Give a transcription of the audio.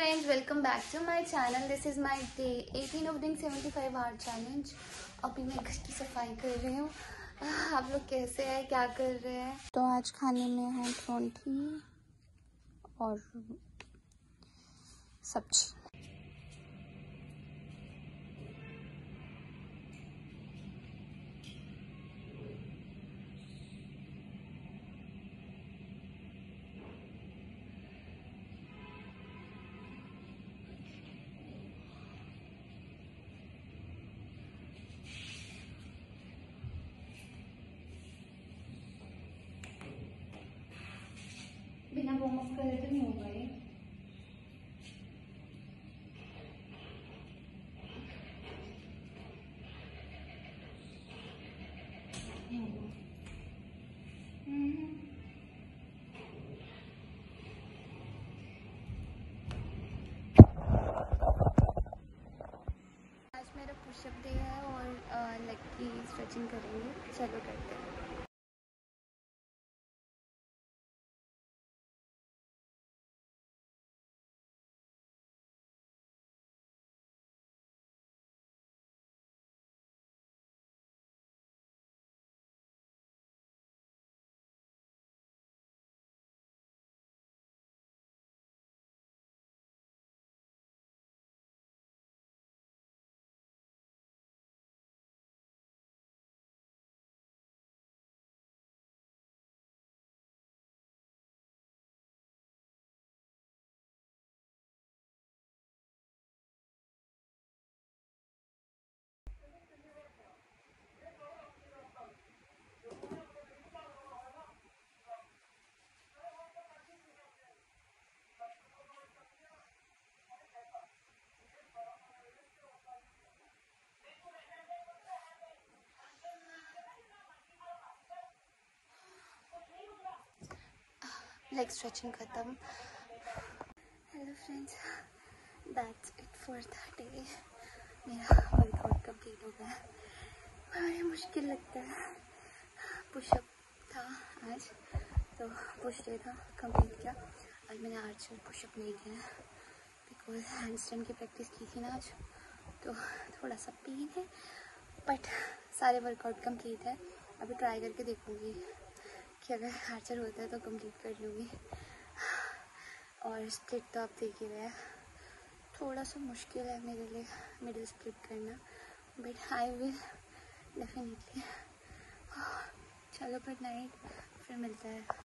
friends, welcome back to my channel. This is my day 18 of doing 75 hour challenge. अभी मैं घर की सफाई कर रही हूँ। आप लोग कैसे हैं, क्या कर रहे हैं? तो आज खाने में है परोंठी और सब्जी। बिना वार्म अप करे तो नहीं होगा ये। आज मेरा पुशअप डे है और लेग की स्ट्रेचिंग करेंगे। चलो करते हैं। लेग स्ट्रेचिंग खत्म। Hello friends, that's it for the day. मेरा वर्कआउट कंप्लीट हो गया। बड़ा मुश्किल लगता है। पुशअप था आज, तो पुश डे था, कंप्लीट किया। आज मैंने आर्चर पुशअप नहीं किया बिकॉज हैंडस्टैंड की प्रैक्टिस की थी ना आज, तो थोड़ा सा पेन है, बट सारे वर्कआउट कंप्लीट है। अभी ट्राई करके देखूँगी कि अगर आर्चर होता है तो कंप्लीट कर लूँगी। और स्प्लिट तो आप देख ही रहे हैं, थोड़ा सा मुश्किल है मेरे लिए मिडिल स्प्लिट करना, बट आई विल डेफिनेटली। चलो गुड नाइट, फिर मिलता है।